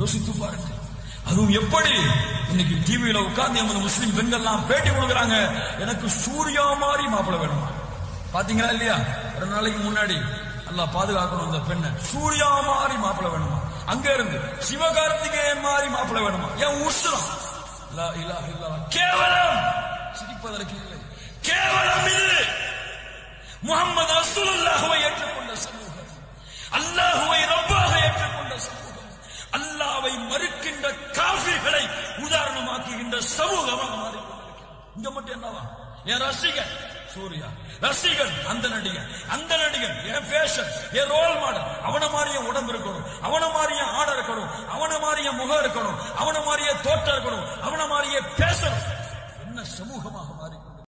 யோசித்து பாருங்க. அதுவும் எப்படி இன்னைக்கு டிவியில உட்கார்ந்து எமது முஸ்லிம் பெண்கள்லாம் பேட்டி கொடுக்குறாங்க. எனக்கு சூர்யா மாதிரி மாப்பிள்ளை வேணுமா? பாத்தீங்களா இல்லையா? ஒரு நாளைக்கு முன்னாடி அல்லாஹ் பாதுகாக்கணும் அந்த பெண்ணை. சூர்யா மாதிரி மாப்பிள்ளை வேணுமா? அங்க இருந்து சிவகார்த்திகேயன் மாதிரி மாப்பிள்ளை வேணுமா? ஏன் உசுரம்? லா இலாஹ இல்லல்லாஹ். கேவலம், சிரிப்பதற்கு இல்லை, கேவலம் இது. முஹம்மது ரசூலுல்லாஹ்வை ஏற்றுக்கொண்ட சமூகம், அல்லாஹ்வை ரப்பாக ஏற்றுக்கொண்ட சமூகம், அல்லாஹ்வை மறுக்கின்ற காஃபிர்களை உதாரணமாக்குகின்ற சமூகமாக மாறிக்கொண்டிருக்கிறது. இங்க மட்டும் என்னவா? என் ரசிகன் சூர்யா, ரசிகன் அந்த நடிகன், அந்த நடிகன் என் ஃபேஷன், என் ரோல் மாடல், அவன மாதிரியே உடம்பு இருக்கணும், அவன மாதிரியே ஆட இருக்கணும், அவன மாதிரியே முகம் இருக்கணும், அவன மாதிரியே தோற்றம் இருக்கணும், அவன மாதிரியே பேசணும். என்ன சமூகம்